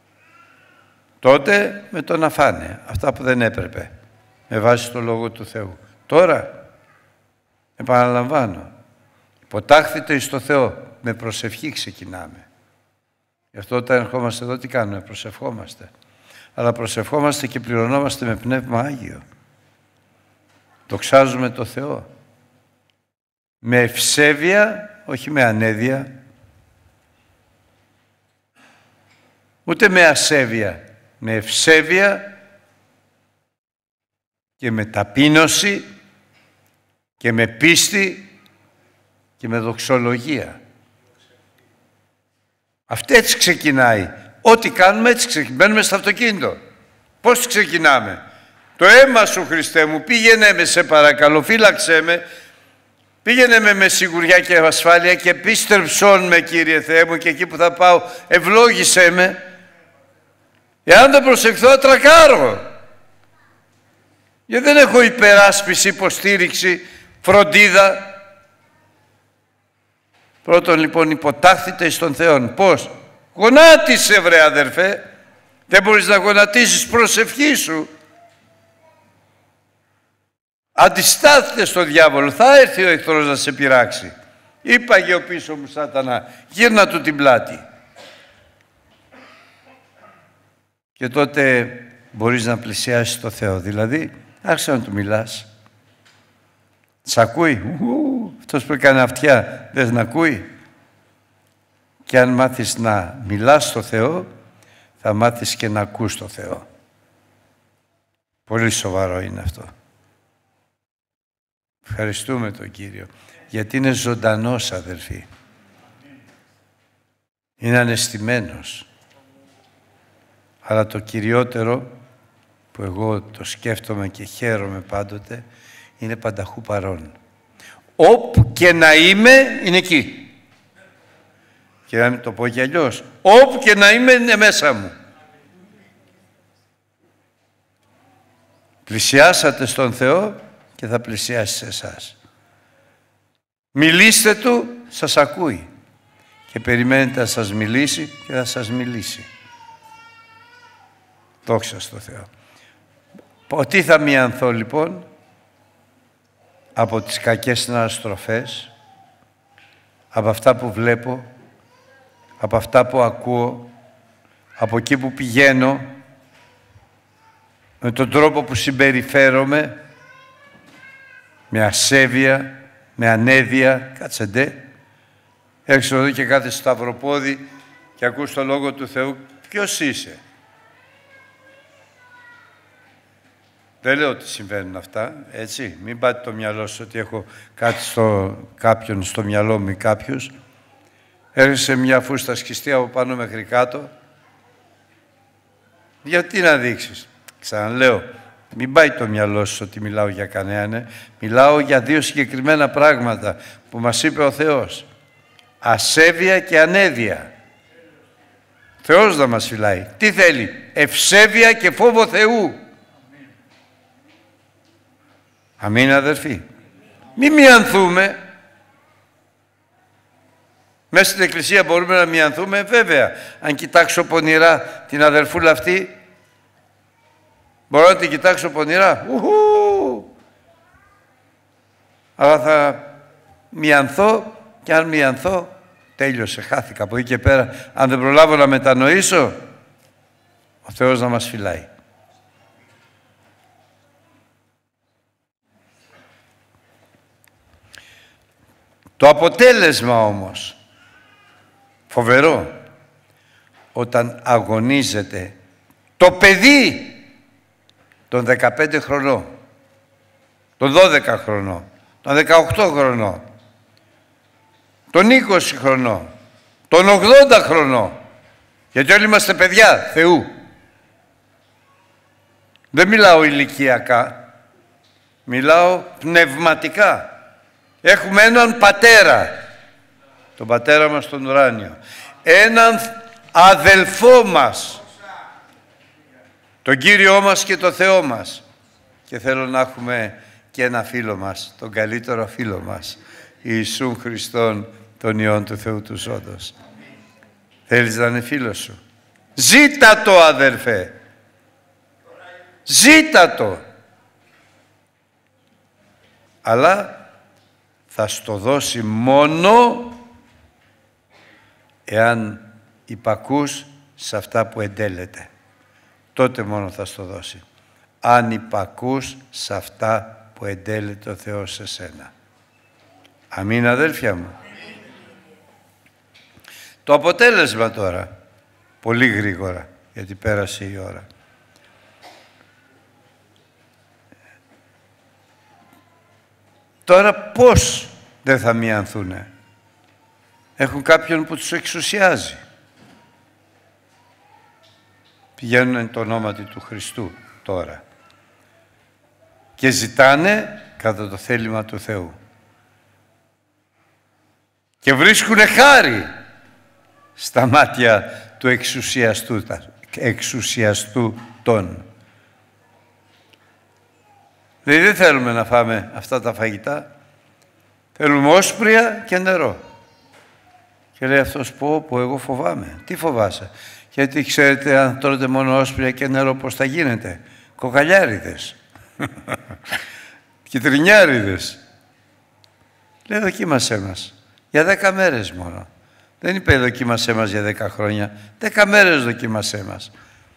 S1: Τότε με το να φάνε αυτά που δεν έπρεπε, με βάση το Λόγο του Θεού. Τώρα, επαναλαμβάνω, υποτάχθητε εις το Θεό, με προσευχή ξεκινάμε. Γι' αυτό όταν ερχόμαστε εδώ τι κάνουμε? Προσευχόμαστε. Αλλά προσευχόμαστε και πληρωνόμαστε με Πνεύμα Άγιο. Δοξάζουμε το Θεό. Με ευσέβεια, όχι με ανέδεια. Ούτε με ασέβεια. Με ευσέβεια και με ταπείνωση και με πίστη και με δοξολογία. Αυτή έτσι ξεκινάει. Ό,τι κάνουμε έτσι ξεκινάμε. Μπαίνουμε στο αυτοκίνητο. Πώς ξεκινάμε? Το αίμα σου Χριστέ μου, πήγαινε με σε παρακαλώ, φύλαξέ με, πήγαινε με σιγουριά και ασφάλεια και πίστεψόν με Κύριε Θεέ μου και εκεί που θα πάω ευλόγησέ με. Εάν δεν προσευχθώ τρακάρω. Γιατί δεν έχω υπεράσπιση, υποστήριξη, φροντίδα. Πρώτον λοιπόν υποτάχθητε εις τον Θεόν. Πώς? Γονάτισε βρε αδερφέ. Δεν μπορείς να γονατίσεις προσευχή σου. Αντιστάθητε στο διάβολο. Θα έρθει ο εχθρός να σε πειράξει. Είπαγε ο πίσω μου Σάτανα, γύρνα του την πλάτη. Και τότε μπορείς να πλησιάσεις το Θεό. Δηλαδή, άρχισε να του μιλάς. Σ' ακούει. Αυτός που έκανε αυτιά δεν ακούει. Και αν μάθεις να μιλάς στο Θεό, θα μάθεις και να ακούς το Θεό. Πολύ σοβαρό είναι αυτό. Ευχαριστούμε τον Κύριο. Γιατί είναι ζωντανός, αδελφοί. Είναι αναισθημένος. Αλλά το κυριότερο που εγώ το σκέφτομαι και χαίρομαι πάντοτε είναι πανταχού παρόν. Όπου και να είμαι, είναι εκεί. Και να μην το πω κι αλλιώς. Όπου και να είμαι, είναι μέσα μου. Πλησιάσατε στον Θεό και θα πλησιάσει σε εσάς. Μιλήστε Του, σας ακούει. Και περιμένετε να σας μιλήσει και θα σας μιλήσει. Δόξα στο Θεό. Τι θα μιανθώ λοιπόν? Από τις κακές αναστροφές, από αυτά που βλέπω, από αυτά που ακούω, από εκεί που πηγαίνω, με τον τρόπο που συμπεριφέρομαι, με ασέβεια, με ανέδεια. Κάτσε ντε. Έρχεσαι εδώ και κάθε σταυροπόδι και ακούς το Λόγο του Θεού. Ποιος είσαι? Δεν λέω ότι συμβαίνουν αυτά, έτσι. Μην πάτε το μυαλό σου ότι έχω κάτι κάποιον στο μυαλό μου ή κάποιους. Έρχεσαι μια φούστα σκιστή από πάνω μέχρι κάτω. Γιατί να δείξεις? Ξαναλέω, μην πάει το μυαλό σου ότι μιλάω για κανέναν. Μιλάω για δύο συγκεκριμένα πράγματα που μας είπε ο Θεός. Ασέβεια και ανέδεια. Θεός να μας φυλάει. Τι θέλει? Ευσέβεια και φόβο Θεού. Αμήν αδερφοί. Μη μιανθούμε. Μέσα στην εκκλησία μπορούμε να μιανθούμε, βέβαια. Αν κοιτάξω πονηρά την αδερφούλα αυτή, Μπορώ να την κοιτάξω πονηρά. Αλλά θα μιανθώ και αν μιανθώ, τέλειωσε, χάθηκα από εκεί και πέρα. Αν δεν προλάβω να μετανοήσω, ο Θεός να μας φυλάει. Το αποτέλεσμα όμως, φοβερό, όταν αγωνίζεται το παιδί των 15 χρονών, των 12 χρονών, των 18 χρονών, των 20 χρονών, των 80 χρονών, γιατί όλοι είμαστε παιδιά Θεού. Δεν μιλάω ηλικιακά, μιλάω πνευματικά. Έχουμε έναν πατέρα, τον πατέρα μας τον ουράνιο, έναν αδελφό μας, τον Κύριό μας και τον Θεό μας. Και θέλω να έχουμε και ένα φίλο μας, τον καλύτερο φίλο μας, Ιησούν Χριστόν, τον Υιόν του Θεού του Ζώντος. Θέλεις να είναι φίλος σου? Ζήτα το, αδελφέ. Ζήτα το. Αλλά θα στο δώσει μόνο εάν υπακούς σε αυτά που εντέλεται. Τότε μόνο θα στο δώσει. Αν υπακούς σε αυτά που εντέλεται ο Θεός σε σένα. Αμήν, αδέλφια μου. Το αποτέλεσμα τώρα, πολύ γρήγορα, γιατί πέρασε η ώρα. Τώρα πώς δεν θα μιανθούνε? Έχουν κάποιον που τους εξουσιάζει. Πηγαίνουν το ονόματι του Χριστού τώρα και ζητάνε κατά το θέλημα του Θεού. Και βρίσκουνε χάρη στα μάτια του εξουσιαστού των. Δηλαδή δεν θέλουμε να φάμε αυτά τα φαγητά. Θέλουμε όσπρια και νερό. Και λέει αυτός, πω εγώ φοβάμαι. Τι φοβάσαι? Γιατί ξέρετε, αν τρώτε μόνο όσπρια και νερό, πώς θα γίνετε? Κοκαλιάριδες. Κιτρινιάριδες. Λέει, δοκίμασέ μας. Για 10 μέρες μόνο. Δεν είπε δοκίμασέ μας για 10 χρόνια. 10 μέρες δοκίμασέ μας.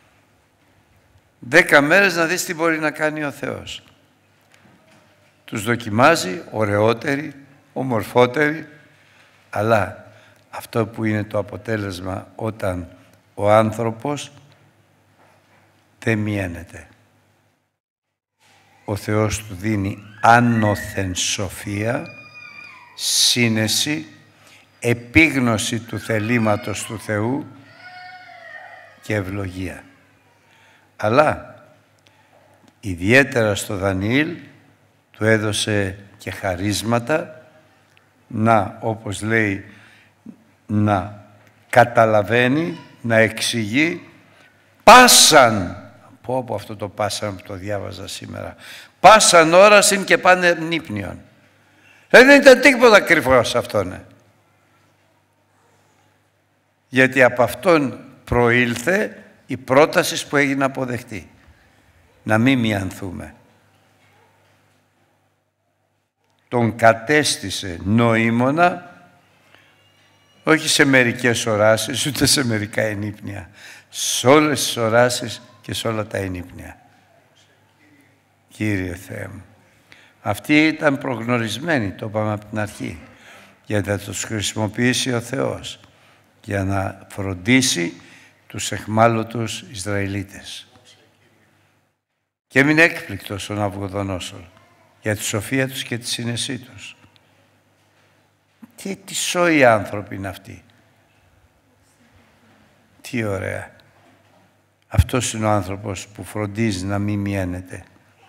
S1: 10 μέρες να δεις τι μπορεί να κάνει ο Θεός. Τους δοκιμάζει, ωραιότεροι, ομορφότεροι, αλλά αυτό που είναι το αποτέλεσμα όταν ο άνθρωπος δεν μιαίνεται. Ο Θεός του δίνει άνωθεν σοφία, σύνεση, επίγνωση του θελήματος του Θεού και ευλογία. Αλλά ιδιαίτερα στο Δανιήλ του έδωσε και χαρίσματα να, όπως λέει, να καταλαβαίνει, να εξηγεί πάσαν, πω από αυτό το πάσαν που το διάβαζα σήμερα, πάσαν όρασιν και πάνε νύπνιον. Δεν ήταν τίποτα κρυφό σε αυτόν. Γιατί από αυτόν προήλθε η πρόταση που έγινε αποδεκτή. Να μην μιανθούμε. Τον κατέστησε νοήμονα, όχι σε μερικές οράσεις, ούτε σε μερικά ενύπνια. Σε όλες τις οράσεις και σε όλα τα ενύπνια. Κύριε Θεέ μου. Αυτοί ήταν προγνωρισμένοι, το είπαμε από την αρχή, γιατί θα τους χρησιμοποιήσει ο Θεός για να φροντίσει τους εχμάλωτους Ισραηλίτες. Και έμεινε έκπληκτος ο Ναβουχοδονόσορ για τη σοφία τους και τη σύνεσή τους. Τι σόοι άνθρωποι είναι αυτοί. Τι ωραία. Αυτός είναι ο άνθρωπος που φροντίζει να μην μιαίνεται.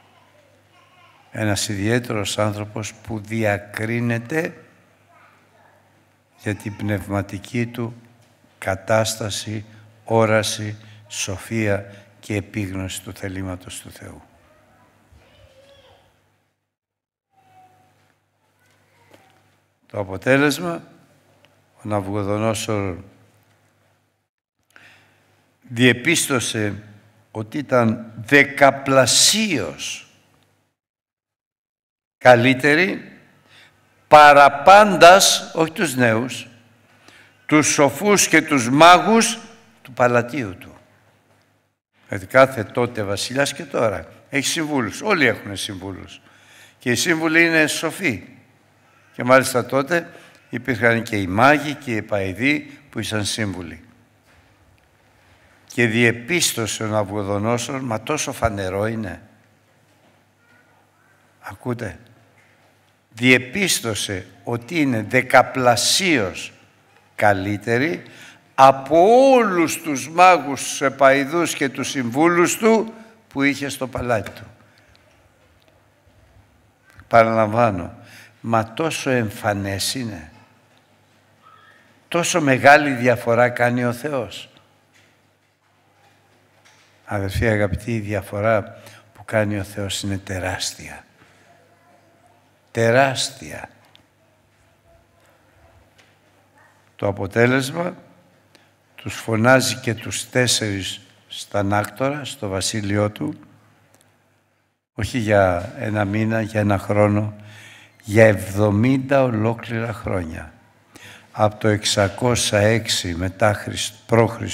S1: Ένας ιδιαίτερος άνθρωπος που διακρίνεται για την πνευματική του κατάσταση, όραση, σοφία και επίγνωση του θελήματος του Θεού. Το αποτέλεσμα, ο Ναβουχοδονόσορ διεπίστωσε ότι ήταν δεκαπλασίως καλύτερη παραπάντας, όχι τους νέους, τους σοφούς και τους μάγους του παλατίου του. Δηλαδή κάθε τότε βασιλιάς και τώρα έχει συμβούλους. Όλοι έχουν συμβούλους. Και οι σύμβουλοι είναι σοφοί. Και μάλιστα τότε υπήρχαν και οι μάγοι και οι παηδοί που ήσαν σύμβουλοι. Και διεπίστωσε ο Ναβουχοδονόσορ, μα τόσο φανερό είναι. Ακούτε. Διεπίστωσε ότι είναι δεκαπλασίως καλύτερη από όλους τους μάγους, τους επαηδούς και τους συμβούλους του που είχε στο παλάτι του. Παραλαμβάνω, μα τόσο εμφανές είναι. Τόσο μεγάλη διαφορά κάνει ο Θεός. Αδερφοί αγαπητοί, η διαφορά που κάνει ο Θεός είναι τεράστια. Τεράστια. Το αποτέλεσμα, τους φωνάζει και τους 4 στα άκτορα, στο βασίλειό του, όχι για 1 μήνα, για 1 χρόνο, για 70 ολόκληρα χρόνια. Από το 606 μετά π.Χ.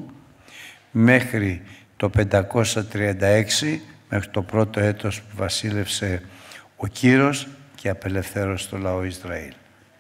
S1: μέχρι το 536, μέχρι το πρώτο έτος που βασίλευσε ο Κύρος και απελευθέρωσε το λαό Ισραήλ.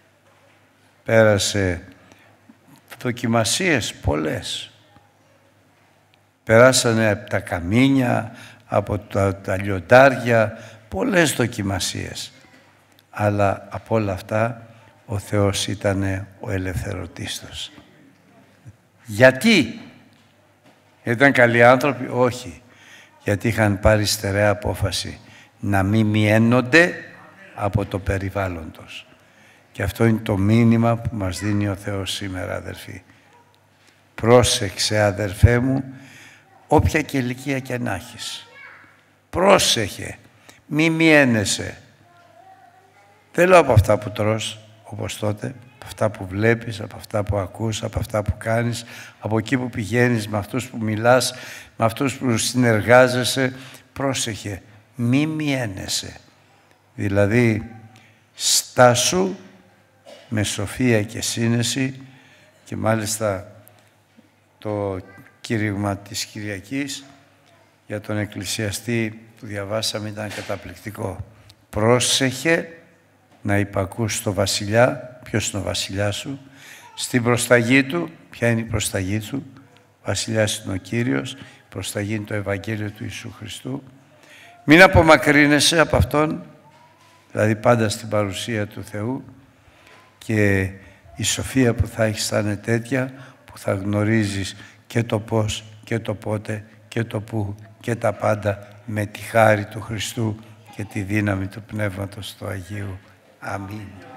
S1: Πέρασε δοκιμασίες πολλές. Περάσανε από τα καμίνια, από τα λιοντάρια, πολλές δοκιμασίες. Αλλά από όλα αυτά ο Θεός ήταν ο ελευθερωτής τους. Γιατί? Ήταν καλοί άνθρωποι? Όχι. Γιατί είχαν πάρει στερεά απόφαση να μην μιένονται από το περιβάλλον τους. Και αυτό είναι το μήνυμα που μας δίνει ο Θεός σήμερα, αδερφοί. Πρόσεξε, αδερφέ μου, όποια και ηλικία και να έχεις. Πρόσεχε, μη μιένεσαι. Δεν λέω από αυτά που τρως, όπως τότε, από αυτά που βλέπεις, από αυτά που ακούς, από αυτά που κάνεις, από εκεί που πηγαίνεις, με αυτούς που μιλάς, με αυτούς που συνεργάζεσαι. Πρόσεχε, μη μιένεσαι. Δηλαδή, στάσου με σοφία και σύνεση, και μάλιστα το κήρυγμα της Κυριακής για τον εκκλησιαστή που διαβάσαμε ήταν καταπληκτικό. Πρόσεχε να υπακούς στο βασιλιά. Ποιος είναι ο βασιλιάς σου? Στην προσταγή του. Ποια είναι η προσταγή του? Ο βασιλιάς είναι ο Κύριος. Η προσταγή είναι το Ευαγγέλιο του Ιησού Χριστού. Μην απομακρύνεσαι από Αυτόν, δηλαδή πάντα στην παρουσία του Θεού, και η σοφία που θα έχεις θα είναι τέτοια που θα γνωρίζεις και το πώς και το πότε και το πού και τα πάντα με τη χάρη του Χριστού και τη δύναμη του Πνεύματος του Αγίου. Αμήν.